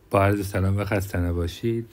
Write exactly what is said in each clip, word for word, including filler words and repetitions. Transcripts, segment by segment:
با عرض سلام و خسته نباشید.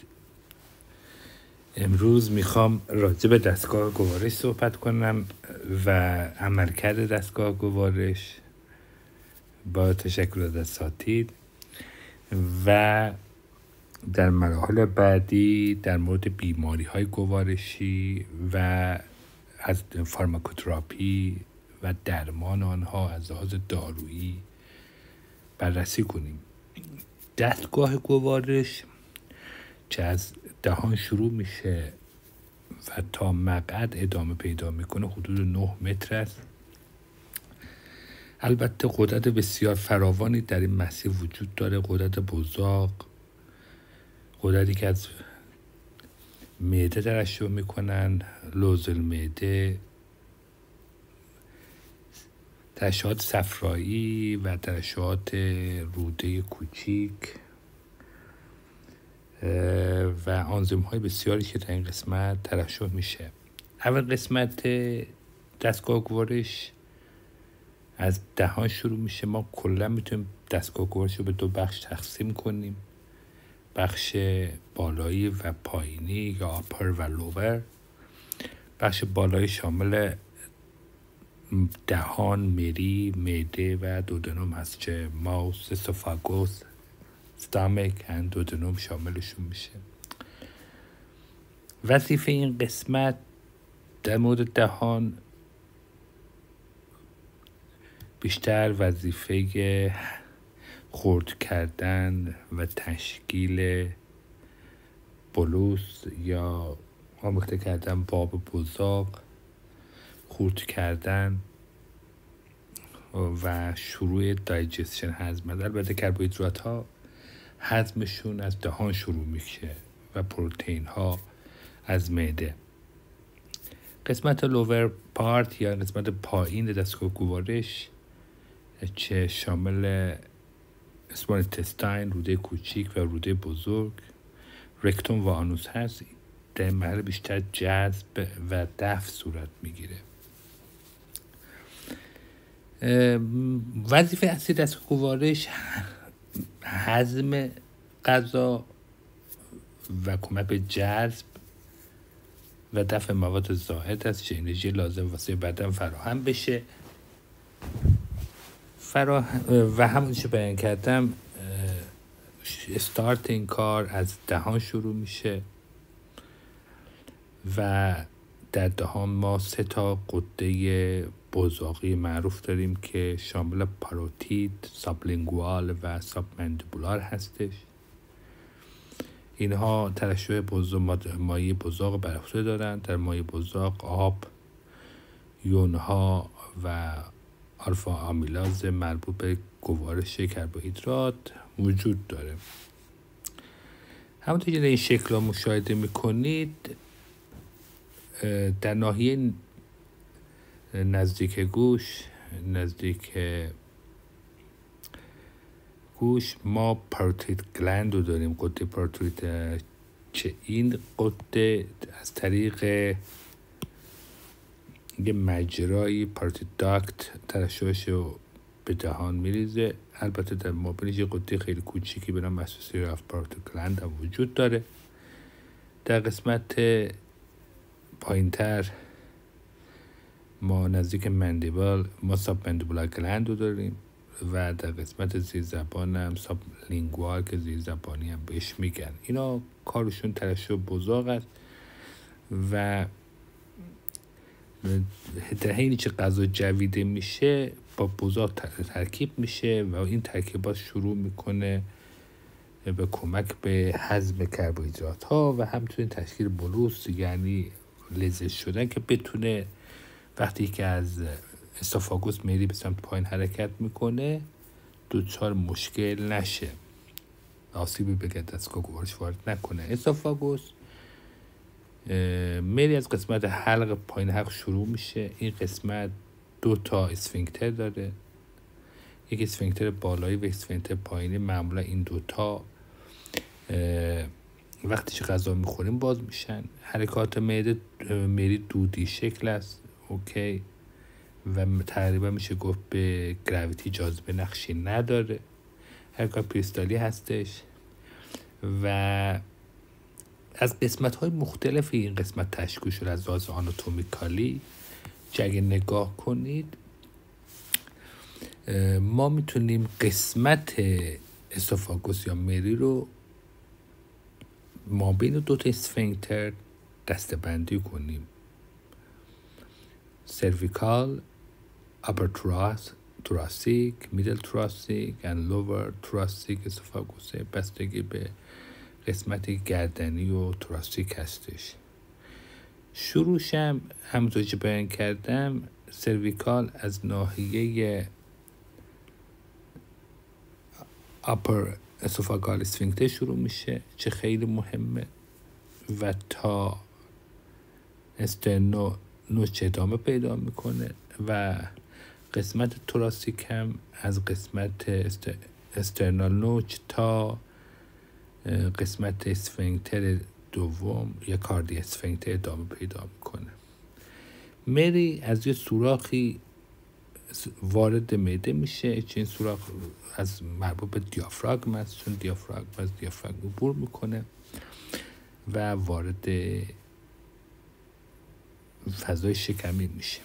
امروز میخوام راجع به دستگاه گوارش صحبت کنم و عملکرد دستگاه گوارش با تشکر از اساتید و در مراحل بعدی در مورد بیماری های گوارشی و از فارماکوتراپی و درمان آنها از لحاظ دارویی بررسی کنیم. دستگاه گوارش که از دهان شروع میشه و تا مقعد ادامه پیدا میکنه حدود نه متر است. البته قدرت بسیار فراوانی در این مسیر وجود داره. قدرت بزاق، قدرتی که از معده ترشح میکنن، لوز المعده، ترشحات صفرایی و ترشحات روده کوچیک و آنزیم های بسیاری که در این قسمت ترشح میشه. اول قسمت دستگاه گوارش از دهان شروع میشه. ما کلا میتونیم دستگاه گوارش رو به دو بخش تقسیم کنیم: بخش بالایی و پایینی یا آپر و لوور. بخش بالایی شامل دهان، مری، معده و دودنوم هست که ماوس، اسوفاگوس، استامک و دودنوم شاملشون میشه. وظیفه این قسمت در مورد دهان بیشتر وظیفه خرد کردن و تشکیل بلوس یا آمیخته کردن باب بزاق، خرد کردن و شروع دایجستشن، هضم. البته کربوهیدرات ها هضمشون از دهان شروع میشه و پروتئین ها از معده. قسمت لوور پارت یا قسمت پایین دستگاه گوارش که شامل اسمال اینتستاین، روده کوچیک و روده بزرگ، رکتوم و آنوس هست، در این مرحله بیشتر جذب و دفع صورت میگیره. وظیفه اصلی دستگاه گوارش هضم غذا و کمک به جذب و دفع مواد زائد است که انرژی لازم واسه بدن فراهم بشه. فراه... و همون چه بیان کردم، استارت این کار از دهان شروع میشه و در دهان ما سه تا غده بزاقی معروف داریم که شامل پاروتید، سابلینگوال و سابمندیبولار هستش. اینها ترشح بزاق، مایع بزاق برافته دارند. در مایع بزاق آب، یونها و آلفا آمیلاز مربوط به گوارش کربوهیدرات وجود داره. همونطور که در این شکل ها مشاهده میکنید، در ناحیه نزدیک گوش نزدیک گوش ما پاروتید گلند رو داریم، غده پاروتید، که این غده از طریق یه مجرای پاروتید داکت ترشحش رو به دهان میریزه. البته در مابینش یه غده خیلی کوچیکی به نام مسوسی رفت پاروتید گلند هم وجود داره. در قسمت پایین تر ما نزدیک مندیبال ما ساب مندیبولار گلند رو داریم و در قسمت زیر زبان هم ساب لینگوال که زیر زبانی هم بهش میگن. اینا کارشون ترشح بزاق است و در حینی که غذا جویده میشه با بزاق ترکیب میشه و این ترکیبات شروع میکنه به کمک به هضم کربوهیدرات ها و همچنین تشکیل بلوس، یعنی لزج شدن که بتونه وقتی که از اسوفاگوس میری به سمت پایین حرکت میکنه دوچار مشکل نشه، آسیبی به دستگاه گوارش وارد نکنه. اسوفاگوس میری از قسمت حلق پایین حلق شروع میشه. این قسمت دو تا اسفینکتر داره، یک اسفینکتر بالایی و اسفینکتر پایینی. معمولا این دوتا وقتی که غذا میخوریم باز میشن. حرکات معده میری دودی شکل است، اوکی، و تقریبا میشه گفت به گراویتی جاذبه نقشی نداره. حرکات پریستالی هستش. و از قسمت های مختلف این قسمت تشکیل شده از لحاظ آناتومیکالی. که اگه نگاه کنید ما میتونیم قسمت اسوفاگوس یا مری رو ما بین دو تا اسفنکتر دسته‌بندی کنیم: سرویکال، upper thoracic، middle thoracic and lower thoracic اسوفاگوس، بستگی به قسمت گردنی و توراسیک هستش. شروعشم همونطور که بیان کردم سرویکال از ناحیه upper اسوفاگال اسفینکتر شروع میشه چه خیلی مهمه و تا استرنو نوچ ادامه پیدا میکنه و قسمت توراسیک هم از قسمت است... استرنال نوچ تا قسمت اسفنکتر دوم یا کاردی اسفنکتر ادامه پیدا میکنه. مری از یه سوراخی وارد معده میشه که این سوراخ از مربوط به دیافراگم است، چون دیافراگم از دیافراگم عبور میکنه و وارد فضای شکمی میشه.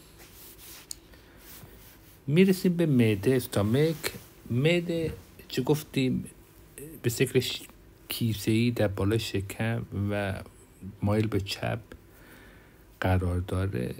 میرسیم به معده، استامک. معده چه گفتیم به شکل کیسه‌ای در بالای شکم و مایل به چپ قرار داره.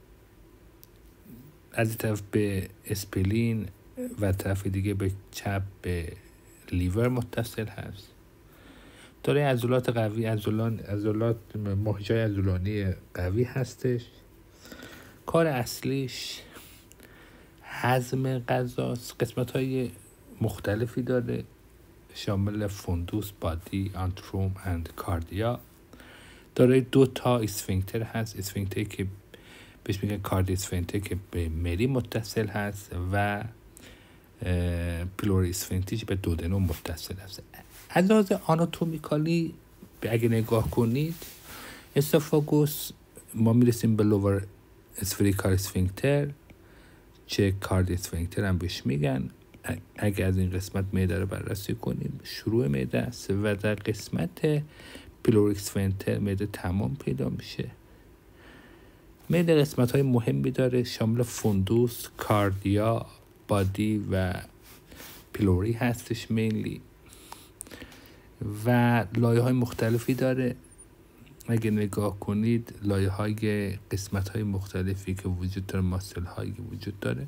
از این طرف به اسپلین و طرف دیگه به چپ به لیور متصل هست. داره عضلات قوی، عضلان عضلات ماهیچه‌های عضلانی قوی هستش. کار اصلیش هضم غذاست. قسمت‌های مختلفی داره شامل فوندوس، بادی، آنتروم اند کاردیا. داره دو تا اسفنکتر هست، اسفنکتری که بهش میگن کاردی اسفنکتر که به مری متصل هست و پیلوری اسفنکتر که به دودنوم متصل هست. از لحاظ آناتومیکالی اگه نگاه کنید اسوفاگوس ما میرسیم به لوور اسفریکال اسفنکتر چه کاردی اسفنکتر هم بهش میگن. اگه از این قسمت معده رو بررسی کنیم شروع معده است و در قسمت پیلوری اسفنکتر معده تمام پیدا میشه. معده قسمت های مهمی داره شامل فوندوس، کاردیا، بادی و پیلوری هستش مینلی و لایه های مختلفی داره. اگه نگاه کنید لایه های قسمت های مختلفی که وجود داره، ماسل هایی وجود داره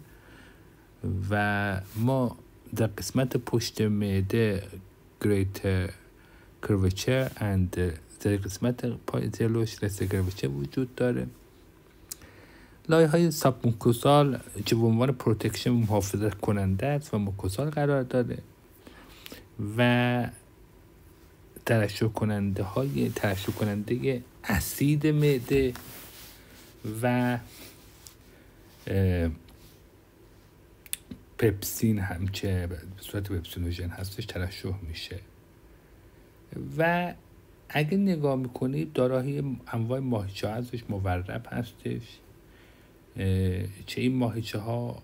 و ما در قسمت پشت معده greater curvature and در قسمت پای جلوش lesser curvature وجود داره. لایه های ساب موکوسال که به عنوان پروتکشن محافظت کننده است و موکوسال قرار داره و ترشح کننده های ترشح کننده اسید معده و پپسین هم که به صورت پپسینوژن هستش ترشح میشه. و اگه نگاه میکنید دارای انواع ماهیچه ها ازش مورب هستش چه این ماهیچه ها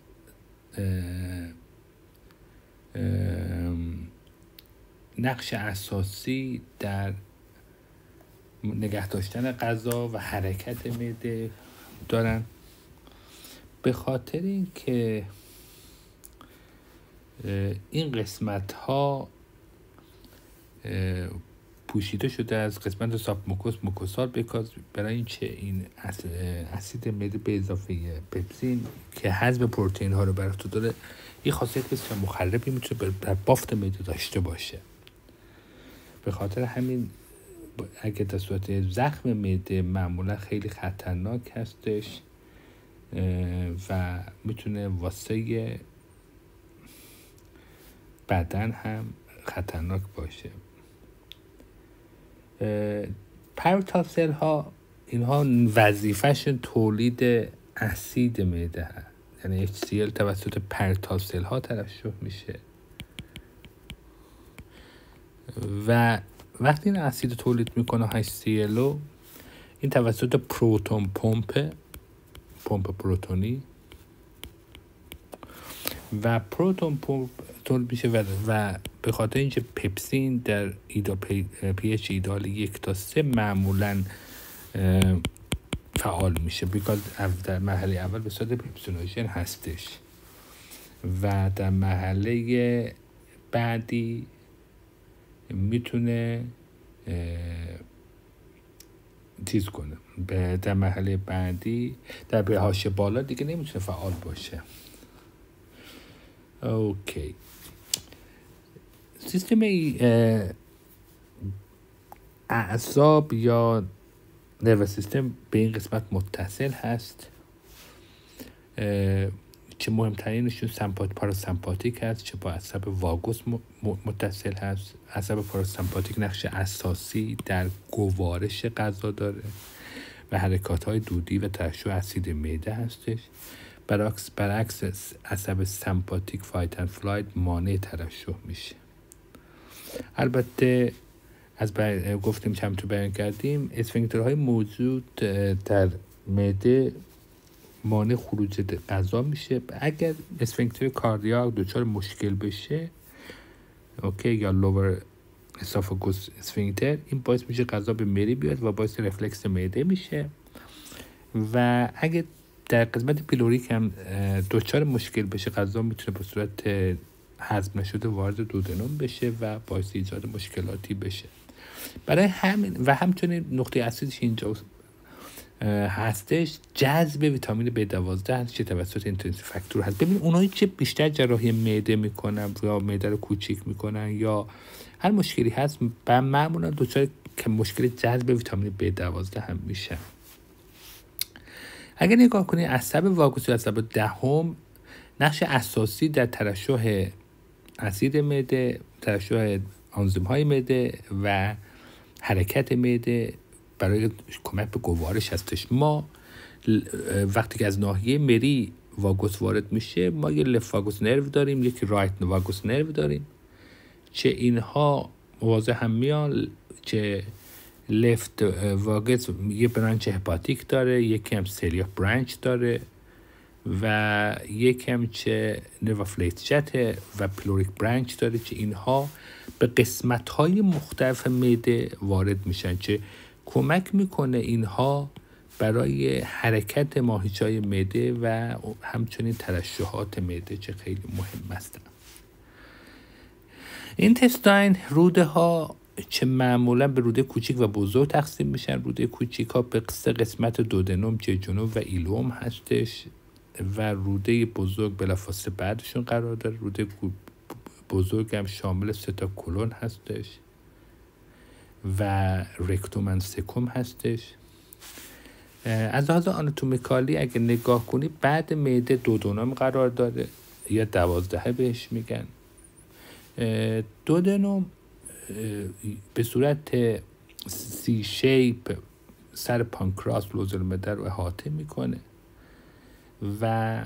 نقش اساسی در نگه داشتن غذا و حرکت معده دارن، به خاطر اینکه این قسمت ها پوشیده شده از قسمت ساب موکوس موکوسال بکاز برای این چه این اسید معده به اضافه پپسین که هضم پروتئین ها رو بر تو داره این خاصیت بسیار مخربی میتونه در بافت معده داشته باشه. به خاطر همین اگه در صورت زخم معده معمولا خیلی خطرناک هستش و میتونه واسه بدن هم خطرناک باشه. پریتال سل ها اینها وظیفه‌شون تولید اسید معده هست، یعنی اچ سی ال توسط پریتال سل ها ترشح میشه و وقتی این اسید تولید میکنه اچ سی ال رو این توسط پروتون پمپ پمپ پروتونی و پروتون پمپ تولید میشه و, و به خاطر اینکه پپسین در ایدا پی, پی اچ ایدال یک تا سه معمولاً فعال میشه بیکاز در مرحله اول به صورت پپسینوژن هستش و در مرحله بعدی میتونه چیز کنه. در مرحله بعدی در پی بالا دیگه نمیتونه فعال باشه. اوکی. سیستم اعصاب یا نرو سیستم به این قسمت متصل هست. چه مهمترینشون سمپات پاراسمپاتیک هست، چه با عصب واگوس متصل هست. عصب پاراسمپاتیک نقش اساسی در گوارش غذا داره و حرکات های دودی و ترشح اسید معده هستش. برعکس برعکس عصب سمپاتیک فایت اند فلایت مانع ترشح میشه. البته از بر... گفتیم چند تو بیان کردیم اسفنکترهای موجود در معده مانع خروج غذا میشه. اگر اسفنکتر کاردیاک دچار مشکل بشه، اوکی، یا لور اسوفاگوس اسفنکتر، این باعث میشه غذا به معده بیاد و باعث رفلکس معده میشه. و اگر در قسمت پیلوریک هم دچار مشکل بشه، غذا میتونه به صورت هضم نشده وارد دودنوم بشه و باعث ایجاد مشکلاتی بشه. برای همین و همچنین نقطه اصلیش اینجا هستش جذب ویتامین بی دوازده هست که توسط اینتنسیو فاکتور هست. ببین اونایی که بیشتر جراحی معده میکنن یا معده رو کوچیک میکنن یا هر مشکلی هست، با معمولا دچار که مشکل جذب ویتامین بی دوازده هم میشن. اگر نگاه کنید عصب واگوس یا عصب دهم نقش اساسی در ترشح اسید معده، ترشح آنزیم های معده و حرکت معده برای کمک به گوارش هستش. ما وقتی که از ناحیه مری واگوس وارد میشه، ما یه لفت واگوس نرو داریم، یکی رایت واگوس نرو داریم، چه اینها موازه هم میان. چه لفت واگوس یه برانچ هپاتیک داره، یکی هم سریاک برانچ داره و یکی هم چه نروفلیتجت و پیلوریک برانچ داره، چه اینها به قسمت‌های مختلف معده وارد میشن، چه کمک میکنه اینها برای حرکت ماهیچه‌های معده و همچنین ترشحات معده چه خیلی مهم هستن. اینتستاین روده ها چه معمولا به روده کوچیک و بزرگ تقسیم میشن. روده کوچیک ها به قسمت دودنوم، ججونوم و ایلوم هستش و روده بزرگ بلافاصله بعدشون قرار داره. روده بزرگ هم شامل سه تا کلون هستش و رکتوم و سکوم هستش. از لحاظ آناتومیکالی اگه نگاه کنی بعد معده دودنوم قرار داره یا دوازدهه بهش میگن. دودنوم به صورت سی شیپ سر پانکراس لوزالمعده رو احاطه میکنه و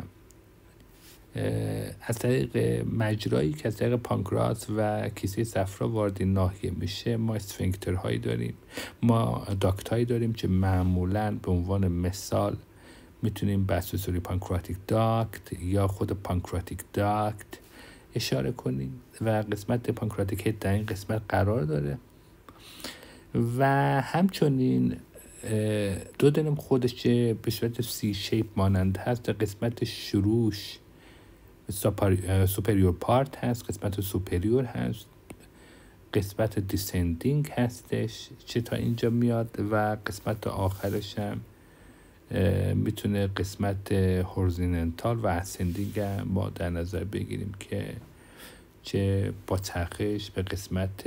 از طریق مجرایی که از طریق پانکراس و کیسه صفرا وارد ناحیه میشه ما اسفنکترهایی داریم، ما داکتهایی داریم که معمولاً به عنوان مثال میتونیم به اسوسوری پانکراتیک داکت یا خود پانکراتیک داکت اشاره کنیم و قسمت پانکراتیک هد در این قسمت قرار داره و همچنین دودنوم خودش که به صورت سی شیپ مانند هست در قسمت شروعش سوپریور پارت هست، قسمت سوپریور هست، قسمت دیسندینگ هستش چه تا اینجا میاد و قسمت آخرش هم میتونه قسمت هورزونتال و اسندینگ ما در نظر بگیریم که چه با چرخش به قسمت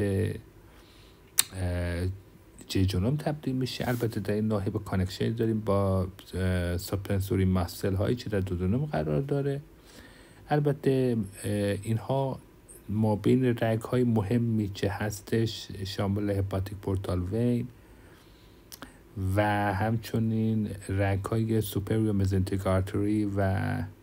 جیجونوم تبدیل میشه. البته در این ناحیه با کانکشن داریم با ساپنسوری ماسل هایی که در دودنوم قرار داره. البته اینها ما بین رگ های مهمی که هستش شامل هپاتیک پورتال وین و همچنین رگ های سوپریور مزنتریک آرتری و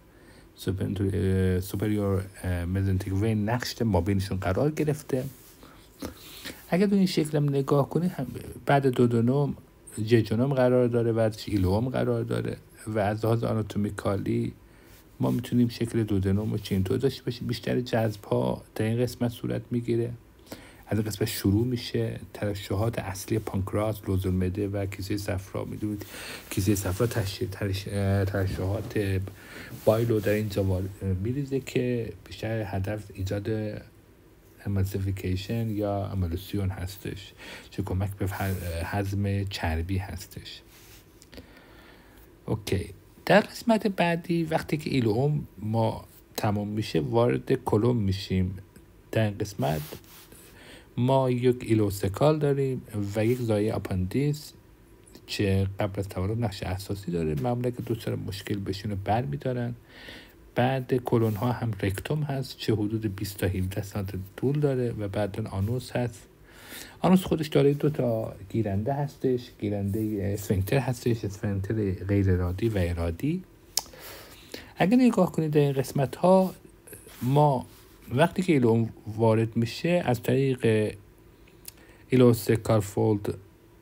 سوپریور مزنتریک وین نقش ما بینشون قرار گرفته. اگر به این شکل هم نگاه کنید بعد دودنوم جیجونوم قرار داره، بعدش ایلوم قرار داره و از لحاظ آناتومیکالی ما میتونیم شکل دودنوم و چینطور داشته باشیم. بیشتر جذب ها در این قسمت صورت میگیره. از این قسمت شروع میشه. ترشحات اصلی پانکراس، لوزالمعده و کیسه صفرا. میدونید کیسه صفرا ترشحات بایلو در اینجا میریزه که بیشتر هدف ایجاد امالسیفیکیشن یا امالوسیون هستش چه کمک به هضم چربی هستش. اوکی، در قسمت بعدی وقتی که ایلوم ما تمام میشه وارد کلون میشیم. در این قسمت ما یک ایلوسکال داریم و یک زایه آپاندیس که قبل از تولد نقش اساسی داره. معمولا که دوچار مشکل بشین رو بر میدارن. بعد کلون ها هم رکتوم هست چه حدود بیست تا هفده سانتی طول داره و بعد آنوس هست. آنوس خودش داره دو تا گیرنده هستش، گیرنده اسفنکتر هستش، اسفنکتر غیر ارادی و ارادی. اگر نگاه کنید در این قسمت ها ما وقتی که ایلوم وارد میشه از طریق ایلوسکال فولد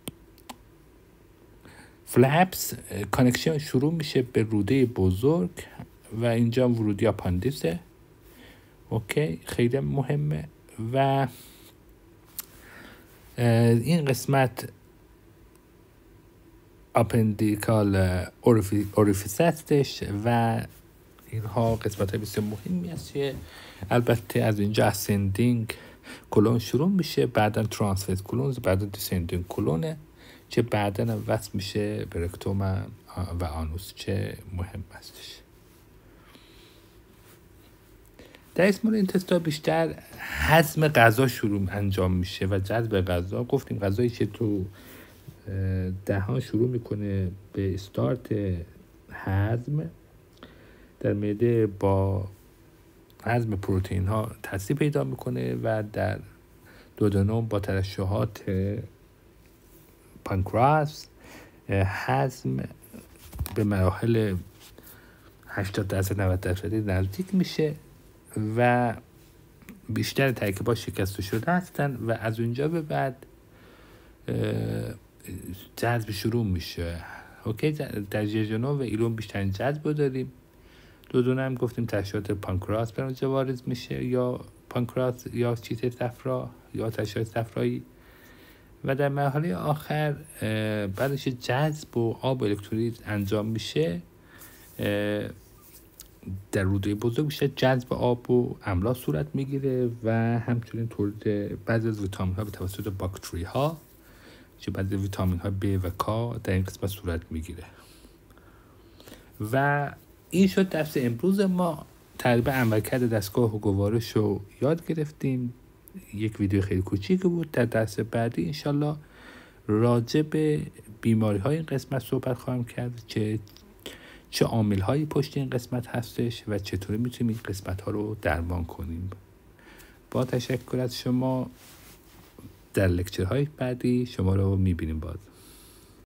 فلپس کانکشن شروع میشه به روده بزرگ و اینجا ورودی آپاندیسه. اوکی، خیلی مهمه. و این قسمت اپندیکال اوریفیس هستش و اینها قسمت های بسیار مهمی هست که البته از اینجا اسندینگ کلون شروع میشه، بعدا ترانسفرس کلونز، بعدا دیسندینگ کلونه چه بعدا وصل میشه به رکتوم و آنوس چه مهم هستش. در اسمول اینتستا بیشتر هضم غذا شروع انجام میشه و جذب غذا. گفتیم غذایی که تو دهان شروع میکنه به استارت هضم در معده با هضم پروتئین ها تاثیر پیدا میکنه و در دودنوم با ترشحات پانکراس هضم به مراحل هشتاد درصد نود درصد نزدیک میشه و بیشتر ترکیبات شکسته شده هستن و از اونجا به بعد جذب شروع میشه. اوکی، در جژنوم و ایلوم بیشتر جذب داریم. دودنوم هم گفتیم ترشحات پانکراس به اونجا وارد میشه یا پانکراس یا چیت صفرا یا ترشحات صفرایی و در مرحله آخر بعدش جذب و آب و الکترولیت انجام میشه. در روده بزرگ بیشتر جذب آب و املاح صورت میگیره و همچنین تولید بعضی از ویتامین ها به توسط باکتری ها که بعضی ویتامین ها B و K در این قسمت صورت میگیره. و این شد درس امروز ما. تقریبا عملکرد دستگاه و گوارش رو یاد گرفتیم. یک ویدیو خیلی کوچیک بود. در درس بعدی انشالله راجع به بیماری های این قسمت صحبت خواهم کرد که چه عامل هایی پشت این قسمت هستش و چطوری میتونیم این قسمت ها رو درمان کنیم. با تشکر از شما. در لکچرهای بعدی شما رو میبینیم باز.